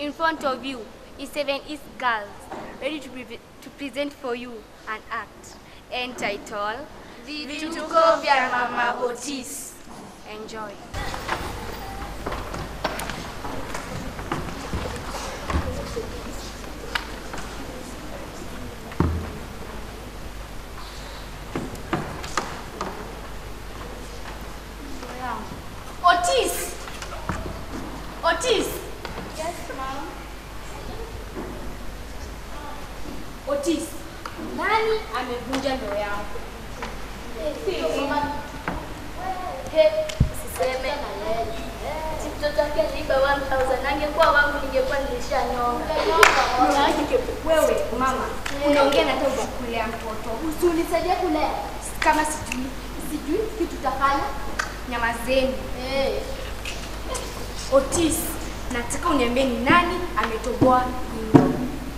In front of you is 7 East Girls, ready to present for you an act entitled Vituko vya Mama Otis. Enjoy. Otis! Otis! Yes, Mom. Otis, nani amevunja ndoa yako? Siseme. Mtoto wake aliiba 1000, angekuwa wangu ningekuwa nilishanyonga. Wewe mama, unaongea na toba kulea mtoto. Usinisaidie kulea. Kama sijui kitu tutafanya. Nyamazeni. Otis, nataka uniambie ni nani ametoboa hilo.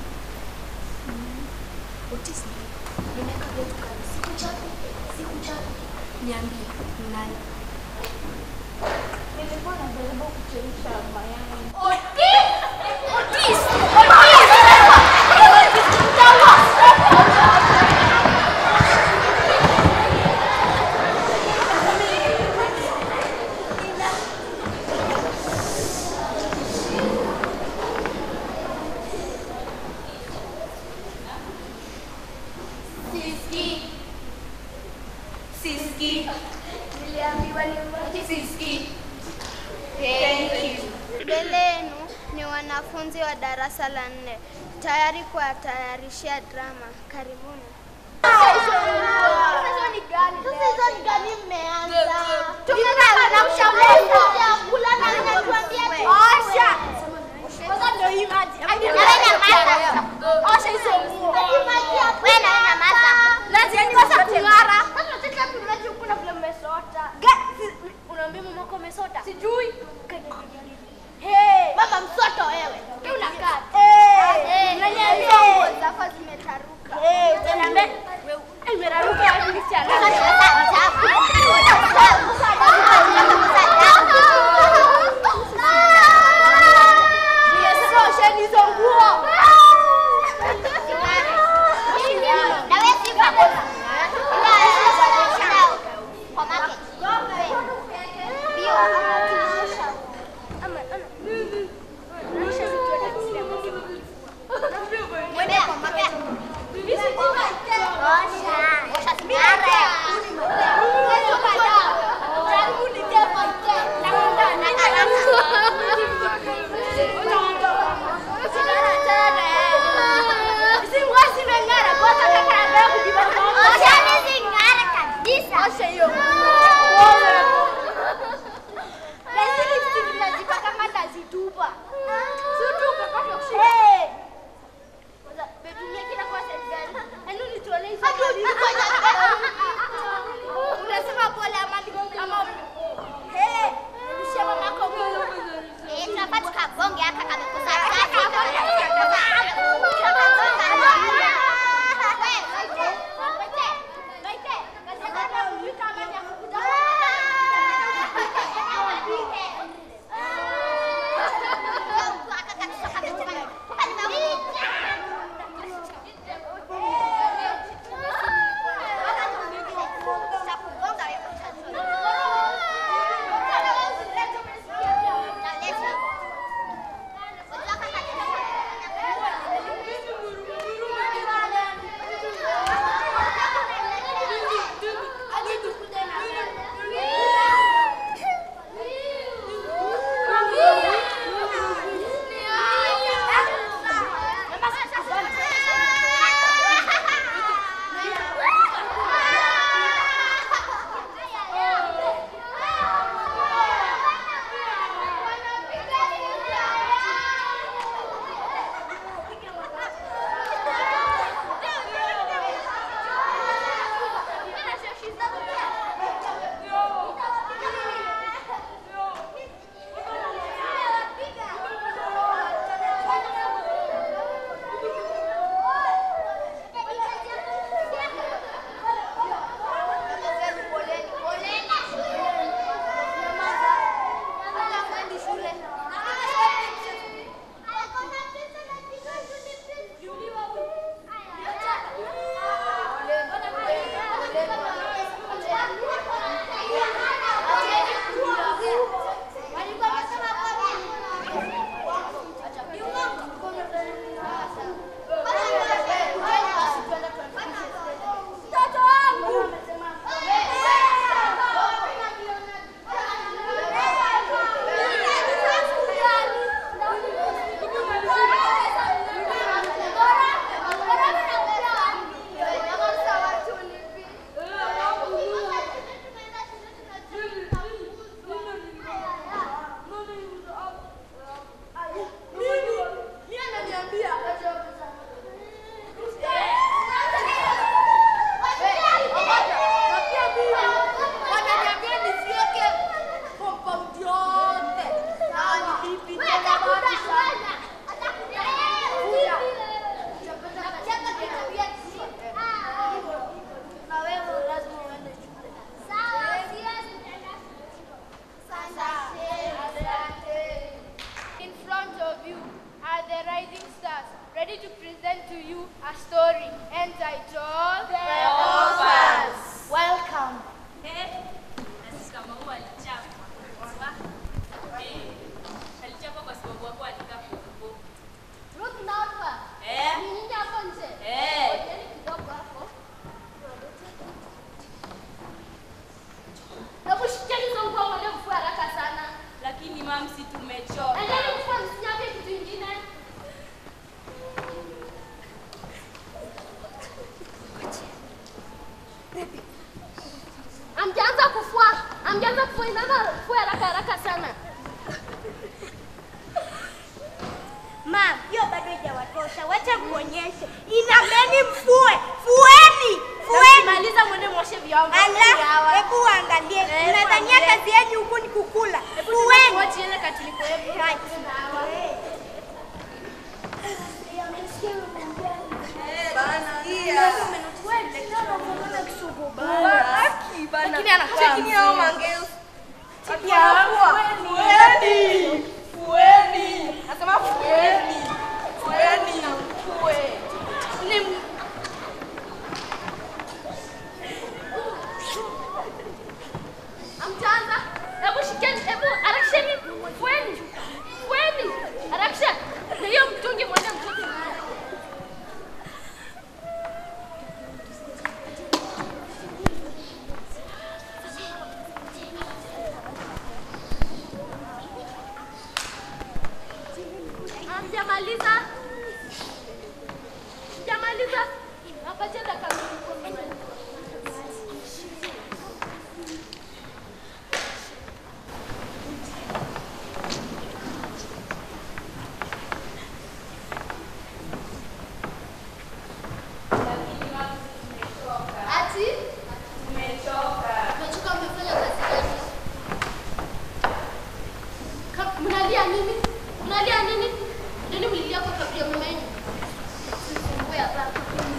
Otis, Nimeka vitu kali. Sikuchapi. niambie ni nani? Nilikuwa najaribu kuchemsha mayai. Otis! Otis! Siski. Niliambiwa ni Siski. Thank you. Mbele yenu ni wanafunzi wa darasa la 4 tayari kuwatayarishia drama. Karibuni. Sasa ni gani? Sasa ni gani mmeanza? Tunataka na mshauri. Kula na ninatuambia Osha. Sasa ndio hii maji. Osha hizo nguo. Wewe na nyamaza. Lazima kosa kung'ara. Sasa sisi tunaje kuna vile mmesota. Unaambia mama yako umesota? Sijui. Hey, mama msoto wewe. Unakaa. Unaniambia nguo zako zimetaruka. Unaniambia wewe imeraruka hadi msichana. Nimesema osheni hizo nguo. you are the rising stars, ready to present to you a story entitled The Orphans. Welcome. Ruth na Orpha. Ni nyinyi hapo nje? Ngojeni kidogo hapo. Hebu shikeni hizo nguo mwende mfue haraka sana. Lakini mama, si tumechoka. Endeni mfue, msinyage kitu kingine. Amjaanza kufua. Inama fue haraka sana. Mama, hiyo bado haijawatosha. Wacha kuonyeshe. Inameni mfue. Fueni. Maliza mwende mwoshe vyombo. Ala, hebu angalie. Unadhania kazi yenu huku ni kukula. Fueni. Wacha ile katiliko hebu. Lakini anacheki hao mangeusi. Fueni. Nasema fueni. Amtaanza. Hebu shikeni, hebu harakisheni. Fueni. Harakisha. Na hiyo mtungi mwende mtoto naye. Sijamaliza. Napatia dakika mbili. Mnalia nini? Nini mlilia kwa kabla ya mama yenu? Wewe hapa.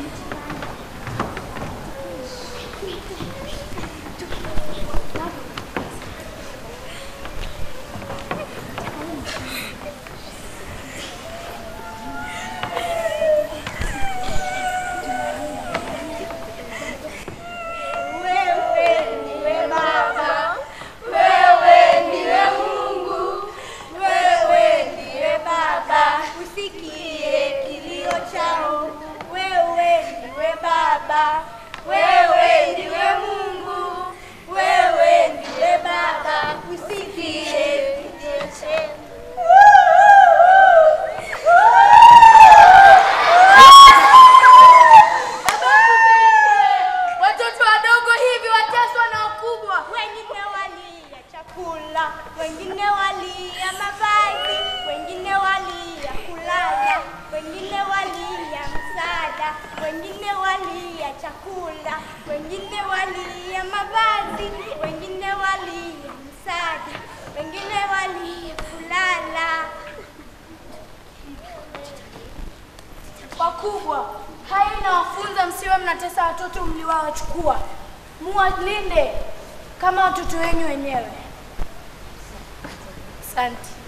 Wengine walia mavazi, wengine walia kulala, wengine walia msaada, wengine walia chakula, wengine walia mavazi, wengine walia msaada, wengine walia kulala. Wakubwa, haya inawafunza msiwe mnatesa watoto mliowachukua. Muwalinde kama watoto wenyu wenyewe. Asante.